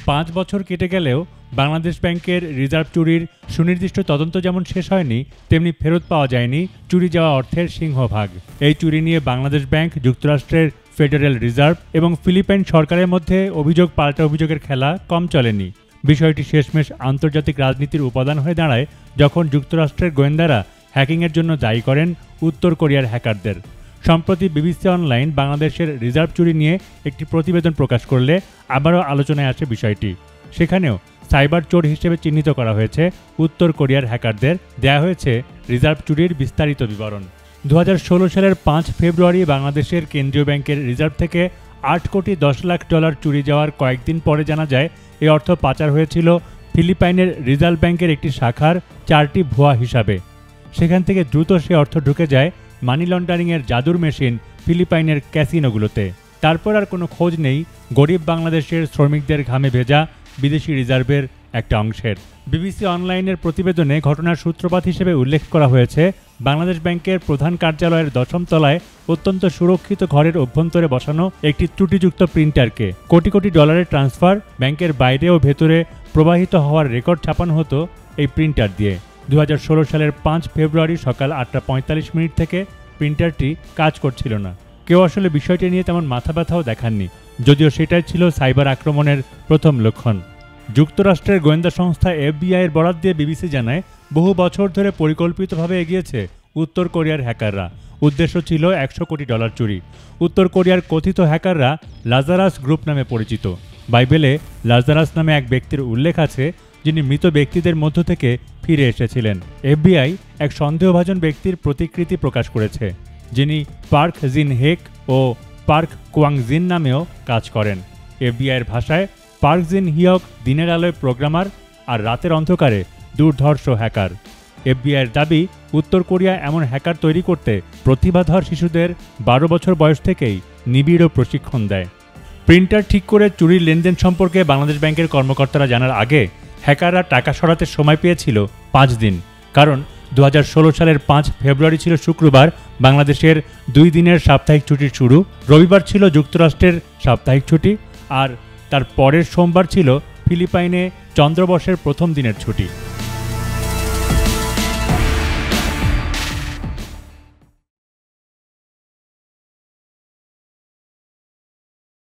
5 বছর কেটে গেলেও বাংলাদেশ ব্যাংকের রিজার্ভ চুরির সুনির্দিষ্ট তদন্ত যেমন শেষ হয়নি, তেমনি ফেরত পাওয়া যায়নি চুরি যাওয়া অর্থের সিংহভাগ। এই চুরি নিয়ে বাংলাদেশ ব্যাংক, যুক্তরাষ্ট্রের ফেডারেল রিজার্ভ এবং ফিলিপাইন সরকারের মধ্যে অভিযোগ পাল্টা অভিযোগের খেলা কম চলেনি। বিষয়টি শেষমেশ আন্তর্জাতিক রাজনীতির উপাদান হয়ে দাঁড়ায় যখন যুক্তরাষ্ট্রের গোয়েন্দারা হ্যাকিংয়ের জন্য দায়ী করেন উত্তর কোরিয়ার হ্যাকারদের। সম্প্রতি বিবিসি অনলাইন বাংলাদেশের রিজার্ভ চুরি নিয়ে একটি প্রতিবেদন প্রকাশ করলে আবারও আলোচনায় আসে বিষয়টি। সেখানেও সাইবার চোর হিসেবে চিহ্নিত করা হয়েছে উত্তর কোরিয়ার হ্যাকারদের। দেয়া হয়েছে রিজার্ভ চুরির বিস্তারিত বিবরণ। 2016 সালের 5 ফেব্রুয়ারি বাংলাদেশের কেন্দ্রীয় ব্যাংকের রিজার্ভ থেকে $8 কোটি 10 লাখ চুরি যাওয়ার কয়েকদিন পরে জানা যায় এই অর্থ পাচার হয়েছিল ফিলিপাইনের রিজার্ভ ব্যাংকের একটি শাখার 4টি ভুয়া হিসাবে। সেখান থেকে দ্রুত সে অর্থ ঢুকে যায় মানি লন্ডারিংয়ের জাদুর মেশিন ফিলিপাইনের ক্যাসিনোগুলোতে। তারপর আর কোনো খোঁজ নেই গরিব বাংলাদেশের শ্রমিকদের ঘামে ভেজা বিদেশি রিজার্ভের একটা অংশের। বিবিসি অনলাইনের প্রতিবেদনে ঘটনার সূত্রপাত হিসেবে উল্লেখ করা হয়েছে বাংলাদেশ ব্যাংকের প্রধান কার্যালয়ের 10ম তলায় অত্যন্ত সুরক্ষিত ঘরের অভ্যন্তরে বসানো একটি ত্রুটিযুক্ত প্রিন্টারকে। কোটি কোটি ডলারের ট্রান্সফার ব্যাংকের বাইরে ও ভেতরে প্রবাহিত হওয়ার রেকর্ড ছাপানো হতো এই প্রিন্টার দিয়ে। 2016 সালের 5 ফেব্রুয়ারি সকাল 8:45 থেকে প্রিন্টারটি কাজ করছিল না। কেউ আসলে বিষয়টি নিয়ে তেমন মাথা ব্যথাও দেখাননি, যদিও সেটাই ছিল সাইবার আক্রমণের প্রথম লক্ষণ। যুক্তরাষ্ট্রের গোয়েন্দা সংস্থা FBI এর বরাত দিয়ে বিবিসি জানায়, বহু বছর ধরে পরিকল্পিতভাবে এগিয়েছে উত্তর কোরিয়ার হ্যাকাররা। উদ্দেশ্য ছিল $100 কোটি চুরি। উত্তর কোরিয়ার কথিত হ্যাকাররা লাজারাস গ্রুপ নামে পরিচিত। বাইবেলে লাজারাস নামে এক ব্যক্তির উল্লেখ আছে যিনি মৃত ব্যক্তিদের মধ্য থেকে ফিরে এসেছিলেন। FBI এক সন্দেহভাজন ব্যক্তির প্রতিকৃতি প্রকাশ করেছে, যিনি পার্ক জিন হেক ও পার্ক কোয়াং জিন নামেও কাজ করেন। FBI এর ভাষায় পার্ক জিন হিয়ক দিনের আলোয় প্রোগ্রামার আর রাতের অন্ধকারে দুর্ধর্ষ হ্যাকার। FBI এর দাবি, উত্তর কোরিয়া এমন হ্যাকার তৈরি করতে প্রতিভাধর শিশুদের 12 বছর বয়স থেকেই নিবিড় প্রশিক্ষণ দেয়। প্রিন্টার ঠিক করে চুরির লেনদেন সম্পর্কে বাংলাদেশ ব্যাংকের কর্মকর্তারা জানার আগে হ্যাকাররা টাকা সরাতে সময় পেয়েছিল 5 দিন। কারণ 2016 সালের 5 ফেব্রুয়ারি ছিল শুক্রবার, বাংলাদেশের 2 দিনের সাপ্তাহিক ছুটির শুরু। রবিবার ছিল যুক্তরাষ্ট্রের সাপ্তাহিক ছুটি, আর তার পরের সোমবার ছিল ফিলিপাইনে চন্দ্রবর্ষের প্রথম দিনের ছুটি।